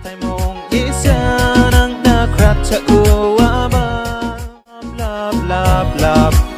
tay mong isa nang nakrat sa uwama. Love, love, love